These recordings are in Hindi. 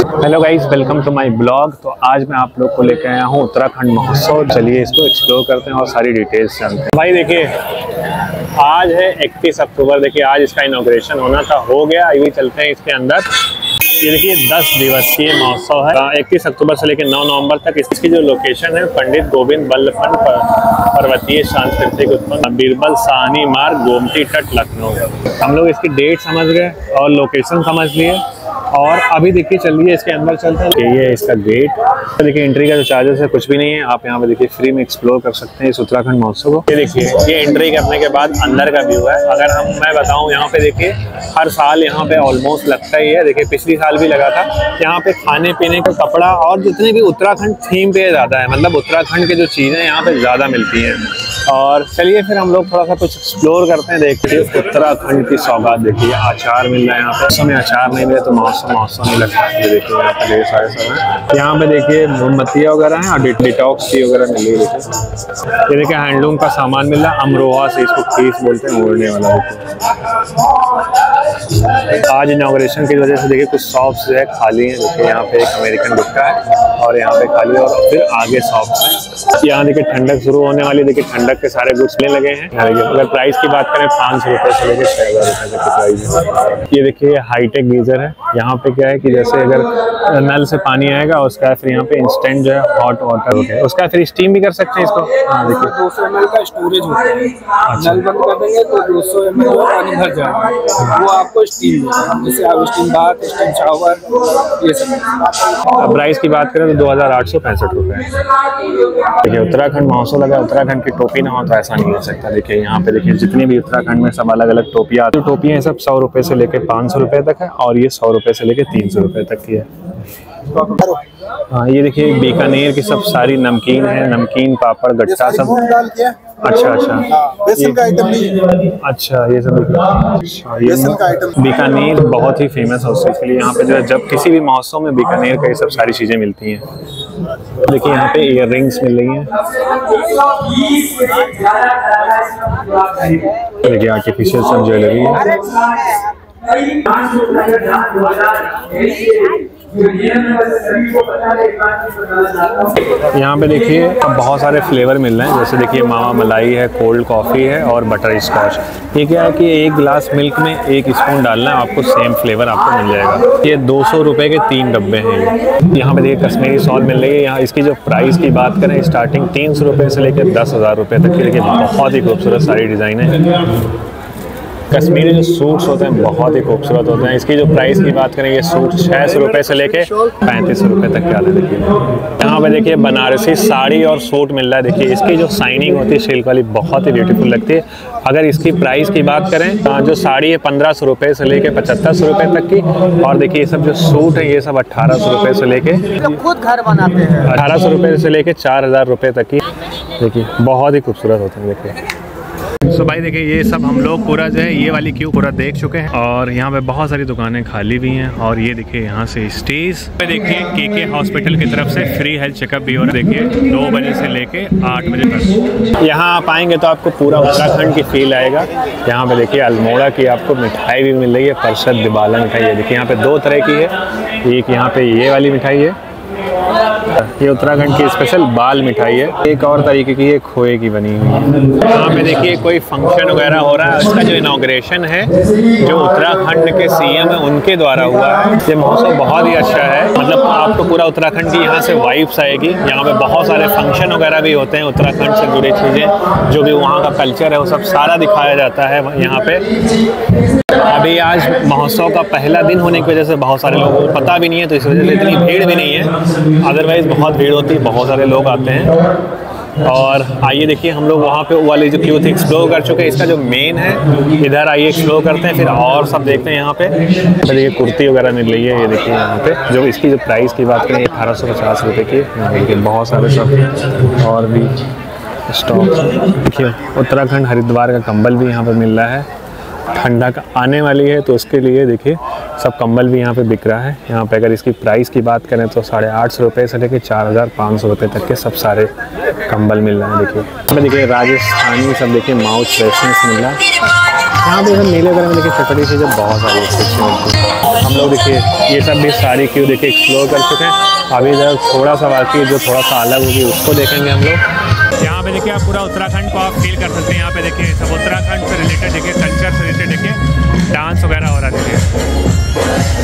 Hello guys, welcome to my blog. तो आज मैं आप लोग को लेकर आया हूँ उत्तराखंड महोत्सव। चलिए इसको एक्सप्लोर करते हैं और सारी डिटेल्स जानते हैं। भाई देखिए, आज है 31 अक्टूबर। देखिए आज इसका इनॉग्रेशन होना था, हो गया। अभी चलते हैं इसके अंदर। ये देखिए 10 दिवसीय महोत्सव है 31 अक्टूबर से लेकर 9 नवंबर तक। इसकी जो लोकेशन है पंडित गोविंद बल्लभ पंत पर्वतीय सांस्कृतिक उत्पन्न बीरबल साहनी मार्ग, गोमती तट, लखनऊ। हम लोग इसकी डेट समझ गए और लोकेशन समझ लिए। और अभी देखिए चलिए इसके अंदर चलते हैं। ये है इसका गेट। तो देखिए एंट्री का जो चार्जेस है कुछ भी नहीं है। आप यहाँ पे देखिए फ्री में एक्सप्लोर कर सकते हैं इस उत्तराखंड महोत्सव को। ये देखिए ये एंट्री करने के बाद अंदर का व्यू है। अगर मैं बताऊँ, यहाँ पे देखिए हर साल यहाँ पे ऑलमोस्ट लगता ही है। देखिए पिछली साल भी लगा था। यहाँ पे खाने पीने का, कपड़ा और जितने भी उत्तराखंड थीम पे ज़्यादा है, मतलब उत्तराखंड के जो चीज़ें यहाँ पे ज़्यादा मिलती हैं। और चलिए फिर हम लोग थोड़ा सा कुछ एक्सप्लोर करते हैं। देखिए उत्तराखंड की सौगात देखिए, अचार मिल रहा है यहाँ पे। समय अचार नहीं मिले तो महोत्सव नहीं लगता है। देखिए यहाँ पे ढेर सारे सब हैं। यहाँ पे देखिए मोमबत्तियाँ वगैरह हैं और डिटॉक्स टी वगैरह मिल रही है। देखिए ये देखिए हैंडलूम का सामान मिल रहा है। अमरोहा से, इसको खीस बोलते हैं, ओढ़ने वाला। आज इनॉग्रेशन की वजह से देखिए कुछ शॉप्स जो है खाली हैं। देखिए यहाँ पे एक अमेरिकन गुटका है और यहाँ पे खाली, और फिर आगे शॉप्स हैं। यहाँ देखिए ठंडक शुरू होने वाली। देखिए ठंडक के सारे गुड्स मिलने लगे हैं। अगर प्राइस की बात करें 500 रुपये से लेकर 6000 रुपये तक की प्राइस है। ये देखिए हाईटेक गीजर है। यहाँ पे क्या है कि जैसे अगर नल से पानी आएगा उसका फिर यहाँ पे इंस्टेंट जो है हॉट वाटर होता है, उसका फिर स्टीम भी कर सकते हैं इसको। हाँ देखिए 200 ml का स्टोरेज होता है। नल बंद कर देंगे तो 200 ml पानी भर जाएगा, वो आपको स्टीम देगा। जैसे आप स्टीम बाथ, स्टीम शावर, ये सब। अब प्राइस की बात करें तो 2865 रुपये। देखिए उत्तराखंड महोत्सव लगा। उत्तराखंड की टोपी ना हो तो ऐसा नहीं हो सकता। देखिए यहाँ पे देखिए जितनी भी उत्तराखंड में सब अलग अलग टोपियाँ, तो टोपियाँ सब 100 रुपये से लेकर 500 रुपये तक है, और ये 100 रुपये से लेकर 300 रुपये तक की है। हाँ ये देखिए बीकानेर की सब सारी नमकीन है, नमकीन पापड़ गट्टा सब। अच्छा बेसन का आइटम नहीं। अच्छा ये सब बेसन का आइटम। बीकानेर बहुत ही फेमस है उस चीज़ के लिए। यहाँ पे जो है जब किसी भी महोत्सव में बीकानेर का ये सब सारी चीज़ें मिलती हैं। देखिए यहाँ पे इयर रिंग्स मिल रही हैं। देखिए आर्टिफिशियल सब ज्वेलरी है। यहाँ पे देखिए अब बहुत सारे फ्लेवर मिल रहे हैं। जैसे देखिए मावा मलाई है, कोल्ड कॉफ़ी है और बटर स्कॉच। ये क्या है कि एक गिलास मिल्क में 1 स्पून डालना है, आपको सेम फ्लेवर आपको मिल जाएगा। ये 200 रुपये के 3 डब्बे हैं। ये यहाँ पे देखिए कश्मीरी सॉल मिल रही है। यहाँ इसकी जो प्राइस की बात करें स्टार्टिंग 300 रुपये से लेकर 10,000 रुपये तक की। देखिए बहुत ही खूबसूरत सारी डिज़ाइन है। कश्मीरी जो सूट्स होते हैं बहुत ही खूबसूरत होते हैं। इसकी जो प्राइस की बात करें, ये सूट 600 रुपये से लेके 3500 रुपये तक क्या है। देखिए यहाँ पे देखिए बनारसी साड़ी और सूट मिल रहा है। देखिए इसकी जो शाइनिंग होती है सिल्क वाली, बहुत ही ब्यूटीफुल लगती है। अगर इसकी प्राइस की बात करें तो जो साड़ी है 1500 रुपये से लेके 7500 रुपये तक की। और देखिए ये सब जो सूट है ये सब 1800 रुपये से लेके, खुद घर बनाते हैं, 1800 रुपये से लेके 4000 रुपये तक की। देखिए बहुत ही खूबसूरत होते हैं। देखिए तो भाई देखिए ये सब हम लोग पूरा जो है ये वाली क्यू पूरा देख चुके हैं, और यहाँ पे बहुत सारी दुकानें खाली भी हैं। और ये देखिए यहाँ से स्टेज पे देखिए केके हॉस्पिटल की तरफ से फ्री हेल्थ चेकअप भी हो रहा है। देखिए 2 बजे से लेके 8 बजे तक। यहाँ आप आएंगे तो आपको पूरा उत्तराखंड की फील आएगा। यहाँ पे देखिए अल्मोड़ा की आपको मिठाई भी मिल रही है, परसद दिबाला मिठाई है। देखिए यहाँ पे 2 तरह की है। एक यहाँ पे ये वाली मिठाई है, ये उत्तराखंड की स्पेशल बाल मिठाई है। एक और तरीके की ये खोए की बनी हुई है। यहाँ पे देखिए कोई फंक्शन वगैरह हो रहा है, उसका जो इनॉग्रेशन है जो उत्तराखंड के सीएम है उनके द्वारा हुआ है। ये महोत्सव बहुत ही अच्छा है। मतलब आपको पूरा उत्तराखंड की यहाँ से वाइब्स आएगी। यहाँ पे बहुत सारे फंक्शन वगैरह भी होते हैं उत्तराखंड से जुड़ी चीज़ें, जो भी वहाँ का कल्चर है वो सब सारा दिखाया जाता है यहाँ पे। अभी आज महोत्सव का पहला दिन होने की वजह से बहुत सारे लोगों को पता भी नहीं है, तो इस वजह से इतनी भीड़ भी नहीं है। अदरवाइज़ बहुत भीड़ होती है, बहुत सारे लोग आते हैं। और आइए देखिए हम लोग वहाँ पे वाली जो क्यू थी एक्सप्लोर कर चुके हैं। इसका जो मेन है इधर आइए एक्सप्लोर करते हैं, फिर और सब देखते हैं। यहाँ पे देखिए कुर्ती वगैरह मिल रही है। ये देखिए यहाँ पे जो इसकी जो प्राइस की बात करें 1850 रुपये की। देखिए बहुत सारे सब और भी स्टॉक। देखिए उत्तराखंड हरिद्वार का कंबल भी यहाँ पर मिल रहा है। ठंडक आने वाली है तो उसके लिए देखिए सब कंबल भी यहाँ पे बिक रहा है। यहाँ पे अगर इसकी प्राइस की बात करें तो 850 रुपये से लेकर 4500 रुपये तक के सब सारे कंबल मिल रहे हैं। देखिए राजस्थानी सब देखिए माउथ फ्रेशनेस मिल रहा है। यहाँ पे सब मेले वगैरह में देखिए छोटी चीज़ें बहुत सारी अच्छी मिलती है। हम लोग देखिए ये सब भी सारी क्यू देखिए एक्सप्लोर कर चुके हैं। अभी इधर थोड़ा सा बाकी जो थोड़ा सा अलग होगी उसको देखेंगे हम लोग। यहाँ पे देखिए आप पूरा उत्तराखंड को आप फील कर सकते हैं। यहाँ पे देखिए सब उत्तराखंड से रिलेटेड देखिए, कल्चर से रिलेटेड देखिए डांस वगैरह हो रहा देखिए।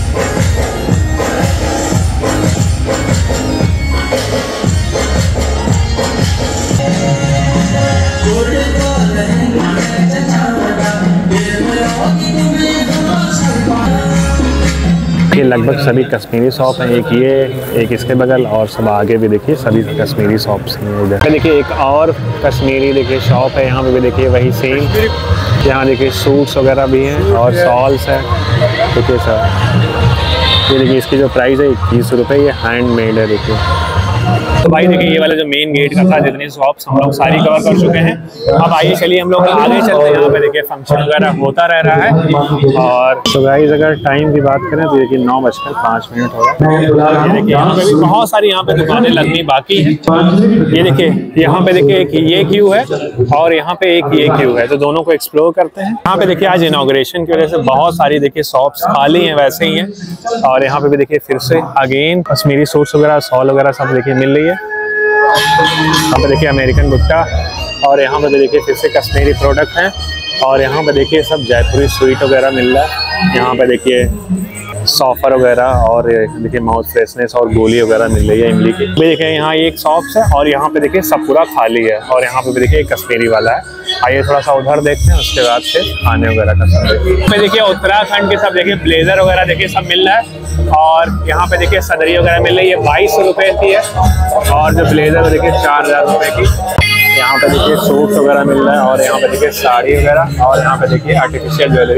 ये लगभग सभी कश्मीरी शॉप हैं, एक ये एक इसके बगल और सब आगे भी देखिए सभी कश्मीरी शॉप्स हैं। इधर देखिए एक और कश्मीरी देखिए शॉप है, यहाँ पे भी देखिए वही सेम। यहाँ देखिए सूट्स वगैरह भी हैं और शॉल्स हैं। देखिए सर ये देखिए इसकी जो प्राइस है 21 रुपये, ये हैंडमेड है देखिए। तो भाई देखिए ये वाला जो मेन गेट का था, जितनी शॉप्स हम लोग सारी कवर कर चुके हैं। अब आइए चलिए हम लोग आगे चलते हैं। यहाँ पे देखिए फंक्शन वगैरह होता रह रहा है। और तो गाइस अगर टाइम की बात करें तो देखिए 9:05 हो रहा है। ये देखिए यहाँ पे भी बहुत सारी यहाँ पे दुकानें लगनी बाकी है। ये देखिए यहाँ पे देखिए एक ये क्यू है और यहाँ पे एक ये क्यू है, तो दोनों को एक्सप्लोर करते हैं। यहाँ पे देखिए आज इनॉग्रेशन की वजह से बहुत सारी देखिए शॉप्स खाली हैं, वैसे ही हैं। और यहाँ पे भी देखिए फिर से अगेन कश्मीरी सूट्स वगैरह, शॉल वगैरह सब देखिए मिल रही है। यहाँ पे देखिए अमेरिकन भुट्टा और यहाँ पे देखिए फिर से कश्मीरी प्रोडक्ट हैं। और यहाँ पे देखिए सब जयपुरी स्वीट वगैरह मिल रहा है। यहाँ पे देखिए सॉफर वगैरह और देखिए माउथ फ्रेशनेस और गोली वगैरह मिल रही है इमली की। देखिए यहाँ एक शॉप्स है और यहाँ पे देखिए सब पूरा खाली है। और यहाँ पे देखिए एक कश्मीरी वाला है। आइए थोड़ा सा उधर देखते हैं, उसके बाद से खाने वगैरह का सब देखिए। उत्तराखंड के सब देखिए ब्लेजर वगैरह देखिए सब मिल रहा है। और यहाँ पे देखिए सदरी वगैरह मिल रही है, 22 रुपये की है। और जो ब्लेजर देखिए 4000 रुपये की। यहाँ पे देखिए सूट्स वगैरह मिल रहा है और यहाँ पे देखिए साड़ी वगैरह और यहाँ पे देखिए आर्टिफिशियल ज्वेलरी।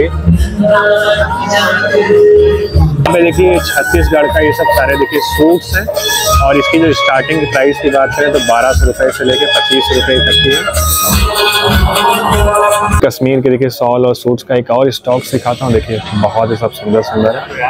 यहाँ पे देखिए छत्तीसगढ़ का ये सब सारे देखिए सूट्स हैं। और इसकी जो स्टार्टिंग प्राइस की बात करें तो 1200 रुपये से लेकर 25 रुपये तक की है। कश्मीर के देखिए शॉल और सूट्स का एक और स्टॉक दिखाता हूँ। देखिए बहुत ही सब सुंदर सुंदर है।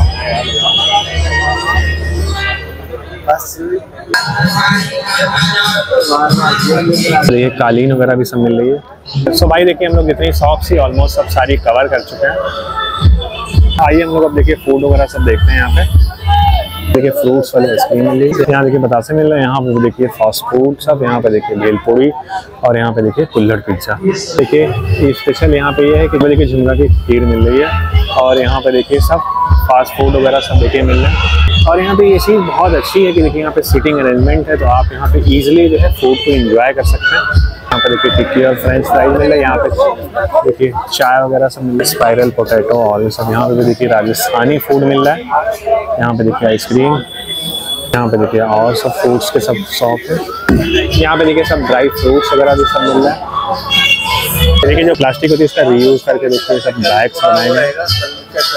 तो ये कालीन वगैरह भी सब मिल रही है। सो भाई देखिए हम लोग जितनी शॉप्स थी ऑलमोस्ट सब सारी कवर कर चुके हैं। आइए हम लोग अब देखिए फूड वगैरह सब देखते हैं। यहाँ पे देखिए फ्रूट्स वाले आइसक्रीम मिल रही है, यहाँ देखिए बतासे मिल रहे हैं। यहाँ पे देखिए फास्ट फूड सब, यहाँ पे देखिए भेलपूरी और यहाँ पे देखिए कुल्हड़ पिज्जा। देखिए स्पेशल यहाँ पे ये है कि देखिए झुमका की खीर मिल रही है। और यहाँ पे देखिए सब फास्ट फूड वगैरह सब देखिए मिल रहे हैं। और यहाँ पे ये चीज़ बहुत अच्छी है कि देखिए यहाँ पे सीटिंग अरेंजमेंट है, तो आप यहाँ पे इजीली जो है फूड को एंजॉय कर सकते हैं। यहाँ पे देखिए टिक्की और फ्रेंच फ्राइज मिल रहा है। यहाँ पे देखिए चाय वगैरह सब मिल रहा है, स्पाइरल पोटैटो और ये सब। यहाँ पे देखिए राजस्थानी फूड मिल रहा है। यहाँ पे देखिए आइसक्रीम, यहाँ पे देखिए और सब फ्रूट्स के सब शॉप है। यहाँ पे देखिए सब ड्राई फ्रूट्स वगैरह भी सब मिल रहा है। देखिए जो प्लास्टिक होती है उसका रीयूज करके देखिए सब बैग्स बनाए गए।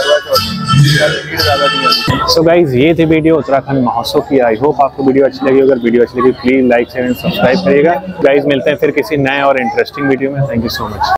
सो गाइज ये थी वीडियो उत्तराखंड महोत्सव की। आई होप आपको वीडियो अच्छी लगी। अगर वीडियो अच्छी लगी please like share and subscribe करिएगा। गाइज मिलते हैं फिर किसी नए और इंटरेस्टिंग वीडियो में। Thank you so much.